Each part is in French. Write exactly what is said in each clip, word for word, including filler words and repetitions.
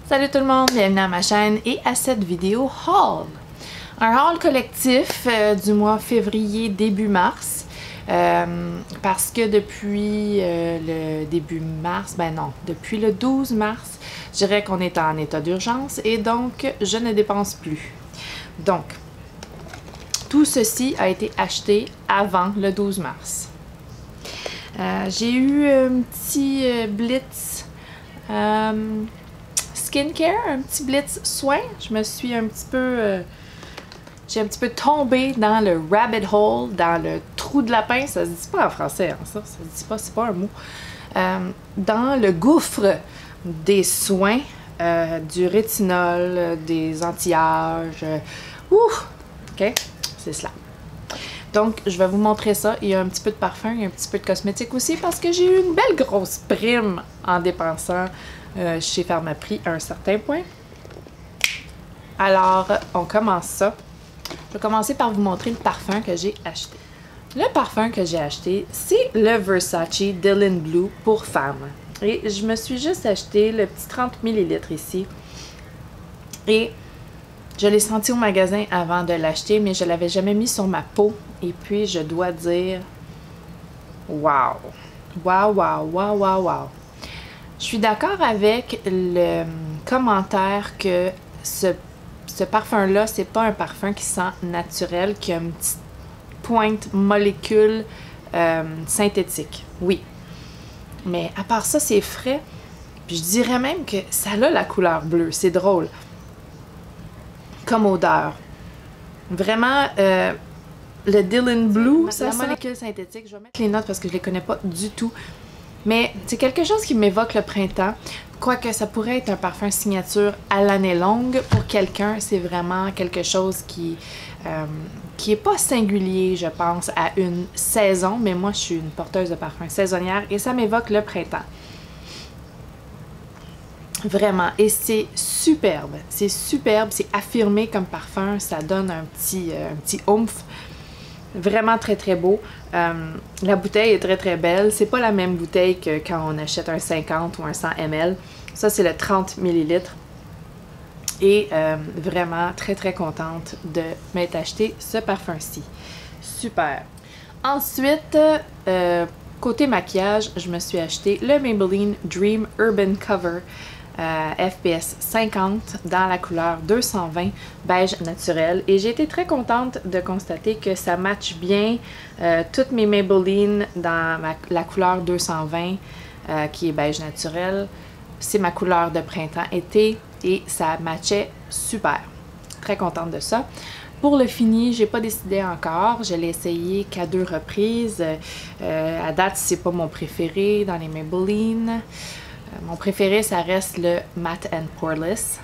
Salut tout le monde, bienvenue à ma chaîne et à cette vidéo haul. Un haul collectif euh, du mois février début mars. Euh, parce que depuis euh, le début mars, ben non, depuis le douze mars, je dirais qu'on est en état d'urgence et donc je ne dépense plus. Donc, tout ceci a été acheté avant le douze mars. Euh, j'ai eu un petit euh, blitz euh, skincare, un petit blitz soin. Je me suis un petit peu... Euh, j'ai un petit peu tombé dans le rabbit hole, dans le trou de lapin. Ça se dit pas en français, hein, ça. Ça se dit pas, c'est pas un mot. Euh, dans le gouffre des soins, euh, du rétinol, des anti-âges. Euh, ouh! OK? C'est cela. Donc, je vais vous montrer ça. Il y a un petit peu de parfum, il y a un petit peu de cosmétique aussi parce que j'ai eu une belle grosse prime en dépensant euh, chez Pharmaprix à un certain point. Alors, on commence ça. Je vais commencer par vous montrer le parfum que j'ai acheté. Le parfum que j'ai acheté, c'est le Versace Dylan Blue pour femme. Et je me suis juste acheté le petit trente millilitres ici. Et je l'ai senti au magasin avant de l'acheter, mais je ne l'avais jamais mis sur ma peau. Et puis, je dois dire, wow! Wow, wow, wow, wow, wow! Je suis d'accord avec le commentaire que ce, ce parfum-là, c'est pas un parfum qui sent naturel, qui a une petite pointe molécule euh, synthétique. Oui. Mais à part ça, c'est frais. Puis je dirais même que ça a la couleur bleue. C'est drôle. Comme odeur. Vraiment, euh, le Dylan Blue, ça la sent... molécule synthétique, je vais mettre les notes parce que je les connais pas du tout. Mais c'est quelque chose qui m'évoque le printemps. Quoique ça pourrait être un parfum signature à l'année longue. Pour quelqu'un, c'est vraiment quelque chose qui euh, qui est pas singulier, je pense, à une saison. Mais moi, je suis une porteuse de parfum saisonnière et ça m'évoque le printemps. Vraiment. Et c'est superbe. C'est superbe. C'est affirmé comme parfum. Ça donne un petit, euh, un petit oomph. Vraiment très très beau. Euh, la bouteille est très très belle. C'est pas la même bouteille que quand on achète un cinquante ou un cent millilitres. Ça, c'est le trente millilitres. Et euh, vraiment très très contente de m'être acheté ce parfum-ci. Super. Ensuite, euh, côté maquillage, je me suis acheté le Maybelline Dream Urban Cover. Euh, F P S cinquante dans la couleur deux cent vingt beige naturel et j'ai été très contente de constater que ça matche bien euh, toutes mes Maybelline dans ma, la couleur deux cent vingt euh, qui est beige naturel. C'est ma couleur de printemps-été et ça matchait super. Très contente de ça. Pour le fini, j'ai pas décidé encore. Je l'ai essayé qu'à deux reprises. Euh, à date, c'est pas mon préféré dans les Maybelline. Mon préféré, ça reste le Matte and Poreless.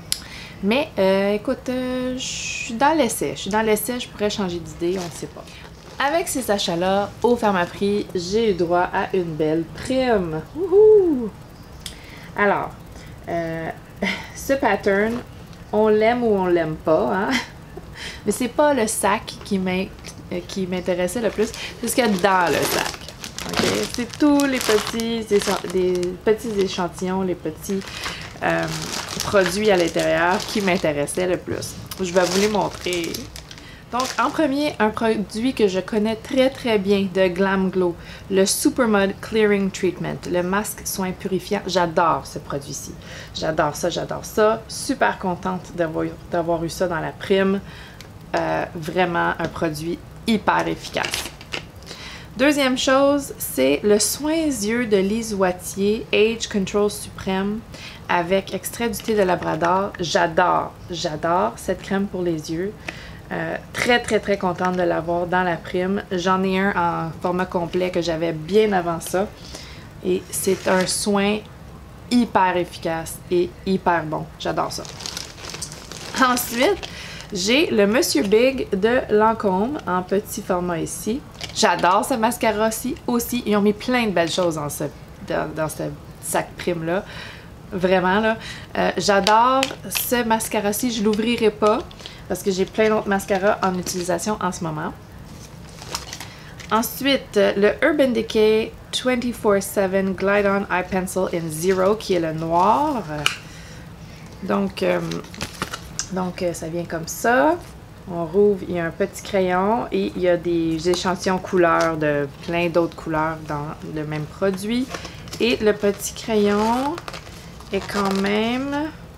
Mais, euh, écoute, euh, je suis dans l'essai. Je suis dans l'essai, je pourrais changer d'idée, on ne sait pas. Avec ces achats-là, au Pharmaprix, j'ai eu droit à une belle prime. Wouhou! Alors, euh, ce pattern, on l'aime ou on l'aime pas, hein? Mais c'est pas le sac qui m'intéressait le plus, c'est ce qu'il y a dans le sac. Okay. C'est tous les petits, des petits échantillons, les petits euh, produits à l'intérieur qui m'intéressaient le plus. Je vais vous les montrer. Donc, en premier, un produit que je connais très très bien de Glam Glow, le Supermud Clearing Treatment, le masque soin purifiant. J'adore ce produit-ci. J'adore ça, j'adore ça. Super contente d'avoir eu ça dans la prime. Euh, vraiment un produit hyper efficace. Deuxième chose, c'est le soin yeux de Lise Wattier Age Control Suprême avec extrait du thé de Labrador. J'adore, j'adore cette crème pour les yeux. Euh, très, très, très contente de l'avoir dans la prime. J'en ai un en format complet que j'avais bien avant ça. Et c'est un soin hyper efficace et hyper bon. J'adore ça. Ensuite, j'ai le Monsieur Big de Lancôme en petit format ici. J'adore ce mascara-ci aussi. Ils ont mis plein de belles choses dans ce, dans, dans ce sac prime-là. Vraiment, là. Euh, J'adore ce mascara-ci. Je ne l'ouvrirai pas parce que j'ai plein d'autres mascaras en utilisation en ce moment. Ensuite, le Urban Decay vingt-quatre sept Glide On Eye Pencil in Zero qui est le noir. Donc, euh, donc ça vient comme ça. On rouvre, il y a un petit crayon et il y a des échantillons couleurs de plein d'autres couleurs dans le même produit. Et le petit crayon est quand même...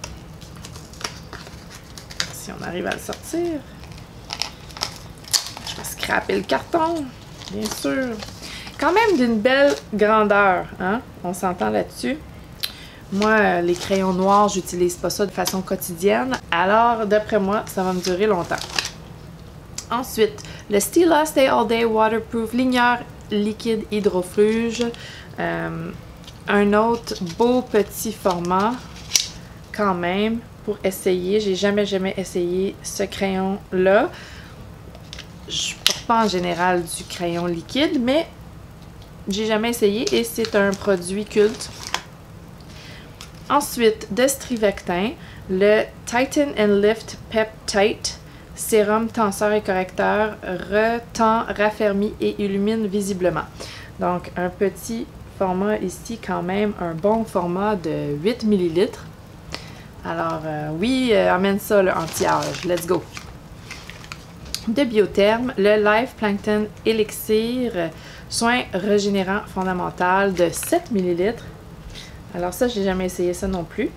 Si on arrive à le sortir... Je vais scraper le carton, bien sûr. Quand même d'une belle grandeur, hein? On s'entend là-dessus. Moi, les crayons noirs, j'utilise pas ça de façon quotidienne. Alors, d'après moi, ça va me durer longtemps. Ensuite, le Stila Stay All Day Waterproof Ligneur liquide hydrofluge. Euh, un autre beau petit format, quand même, pour essayer. J'ai jamais, jamais essayé ce crayon-là. Je porte pas en général du crayon liquide, mais j'ai jamais essayé et c'est un produit culte. Ensuite, de Strivectin, le Tighten and Lift Pep Tight sérum tenseur et correcteur retend, raffermit et illumine visiblement. Donc, un petit format ici, quand même, un bon format de huit millilitres. Alors, euh, oui, euh, amène ça, le anti-âge. Let's go! De Biotherm, le Life Plankton Elixir soin régénérant fondamental de sept millilitres. Alors ça, j'ai jamais essayé ça non plus.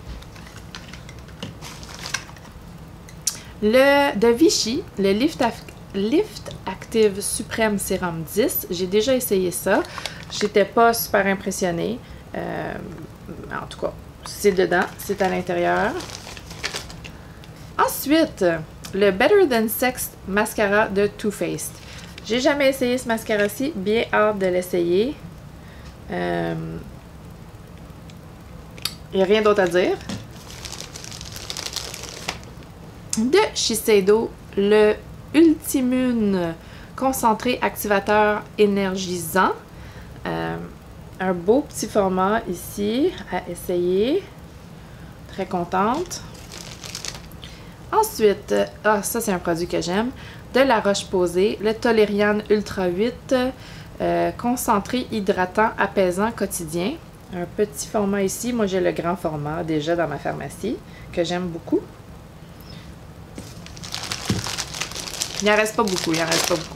Le de Vichy, le Lift, Lift Active Supreme Sérum dix. J'ai déjà essayé ça. J'étais pas super impressionnée. Euh, en tout cas, c'est dedans, c'est à l'intérieur. Ensuite, le Better Than Sex Mascara de Too Faced. J'ai jamais essayé ce mascara-ci, bien hâte de l'essayer. Euh, Il n'y a rien d'autre à dire. De Shiseido, le Ultimune concentré activateur énergisant. Euh, un beau petit format ici à essayer. Très contente. Ensuite, ah, ça c'est un produit que j'aime. De La Roche-Posay, le Toleriane Ultra huit euh, concentré hydratant apaisant quotidien. Un petit format ici. Moi, j'ai le grand format déjà dans ma pharmacie, que j'aime beaucoup. Il n'en reste pas beaucoup, il n'en reste pas beaucoup.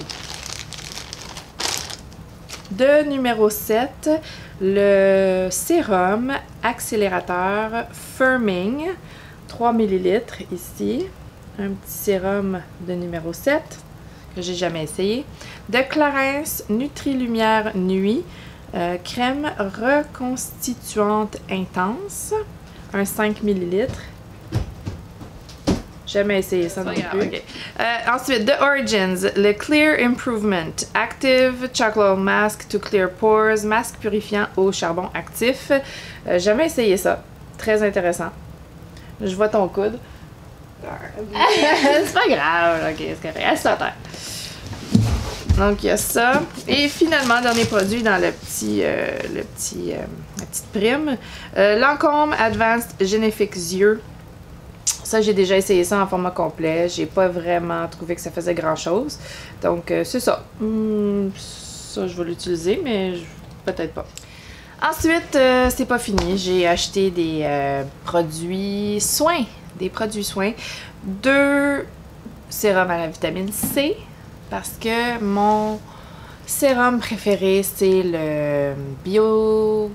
De numéro sept, le sérum accélérateur Firming, trois millilitres ici. Un petit sérum de numéro sept, que j'ai jamais essayé. De Clarins Nutri-Lumière Nuit. Euh, crème reconstituante intense, un cinq millilitres. Jamais essayé ça non plus. Okay. Euh, ensuite, The Origins, le Clear Improvement Active Chocolate Mask to Clear Pores, masque purifiant au charbon actif. Euh, jamais essayé ça. Très intéressant. Je vois ton coude. C'est pas grave, ok, c'est correct. Reste à terre. Donc, il y a ça. Et finalement, dernier produit dans le petit, euh, le petit, euh, la petite prime. Euh, Lancôme Advanced Genefix Yeux. Ça, j'ai déjà essayé ça en format complet. J'ai pas vraiment trouvé que ça faisait grand-chose. Donc, euh, c'est ça. Hum, ça, je vais l'utiliser, mais peut-être pas. Ensuite, euh, c'est pas fini. J'ai acheté des euh, produits soins. Des produits soins. Deux sérums à la vitamine C. Parce que mon sérum préféré, c'est le Bio...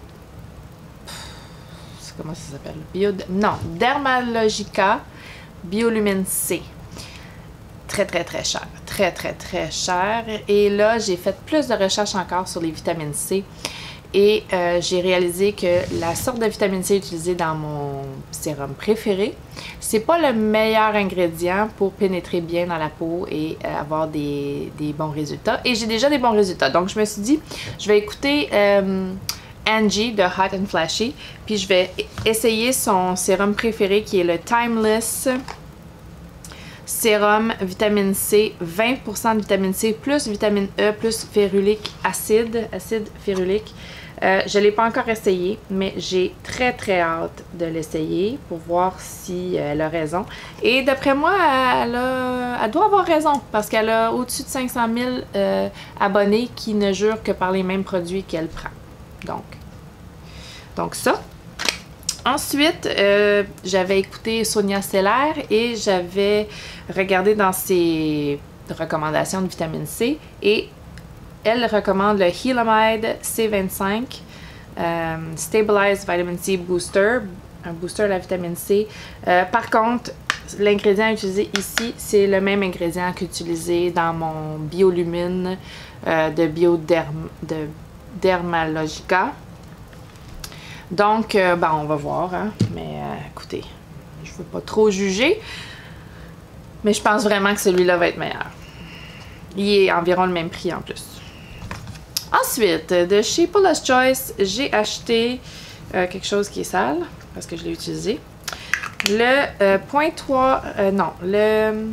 Comment ça s'appelle? Bio... Non, Dermalogica Biolumine C. Très, très, très cher. Très, très, très cher. Et là, j'ai fait plus de recherches encore sur les vitamines C. Et euh, j'ai réalisé que la sorte de vitamine C utilisée dans mon sérum préféré, c'est pas le meilleur ingrédient pour pénétrer bien dans la peau et euh, avoir des, des bons résultats. Et j'ai déjà des bons résultats. Donc, je me suis dit, je vais écouter euh, Angie de Hot and Flashy, puis je vais essayer son sérum préféré qui est le Timeless Sérum Vitamine C, vingt pour cent de vitamine C, plus vitamine E, plus férulique acide, acide férulique. Euh, je ne l'ai pas encore essayé, mais j'ai très très hâte de l'essayer pour voir si euh, elle a raison. Et d'après moi, elle, a, elle doit avoir raison parce qu'elle a au-dessus de cinq cent mille euh, abonnés qui ne jurent que par les mêmes produits qu'elle prend. Donc, donc ça. Ensuite, euh, j'avais écouté Sonia Seller et j'avais regardé dans ses recommandations de vitamine C et elle recommande le Healamide C vingt-cinq euh, Stabilized Vitamin C Booster, un booster de la vitamine C. Euh, par contre, l'ingrédient utilisé ici, c'est le même ingrédient qu'utilisé dans mon Biolumine euh, de Bioderm de Dermalogica. Donc, euh, ben, on va voir, hein? Mais euh, écoutez, je ne veux pas trop juger, mais je pense vraiment que celui-là va être meilleur. Il est environ le même prix en plus. Ensuite, de chez Paula's Choice, j'ai acheté euh, quelque chose qui est sale, parce que je l'ai utilisé. Le euh, point trois, euh, non, le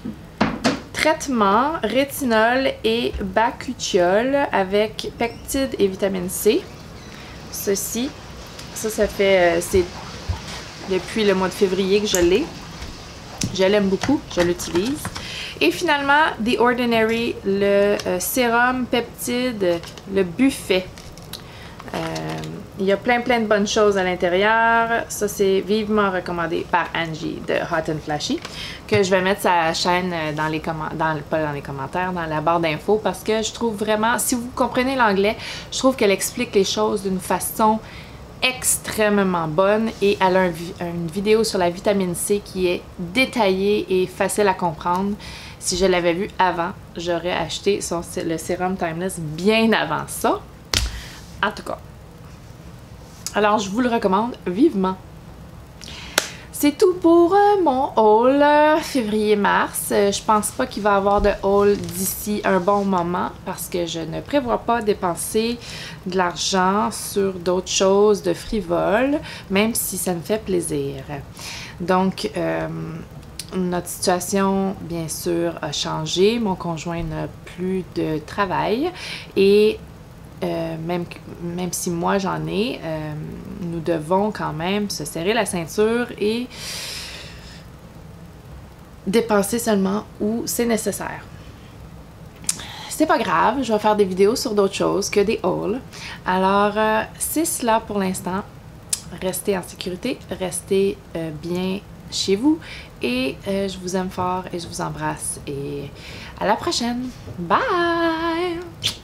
traitement rétinol et bakuchiol avec peptides et vitamine C. Ceci, ça, ça fait, euh, c'est depuis le mois de février que je l'ai. Je l'aime beaucoup, je l'utilise. Et finalement, The Ordinary, le euh, sérum peptide, le buffet. Euh, il y a plein plein de bonnes choses à l'intérieur. Ça, c'est vivement recommandé par Angie de Hot and Flashy, que je vais mettre sa chaîne dans les commentaires, pas dans les commentaires, dans la barre d'infos, parce que je trouve vraiment, si vous comprenez l'anglais, je trouve qu'elle explique les choses d'une façon extrêmement bonne et elle a un, une vidéo sur la vitamine C qui est détaillée et facile à comprendre. Si je l'avais vu avant, j'aurais acheté son, le sérum Timeless bien avant ça. En tout cas. Alors, je vous le recommande vivement. C'est tout pour euh, mon haul euh, février-mars. Euh, je pense pas qu'il va y avoir de haul d'ici un bon moment parce que je ne prévois pas dépenser de l'argent sur d'autres choses de frivoles, même si ça me fait plaisir. Donc, euh, notre situation, bien sûr, a changé. Mon conjoint n'a plus de travail et Euh, même, même si moi j'en ai, euh, nous devons quand même se serrer la ceinture et dépenser seulement où c'est nécessaire. C'est pas grave, je vais faire des vidéos sur d'autres choses que des hauls. Alors, euh, c'est cela pour l'instant. Restez en sécurité, restez euh, bien chez vous et euh, je vous aime fort et je vous embrasse et à la prochaine. Bye!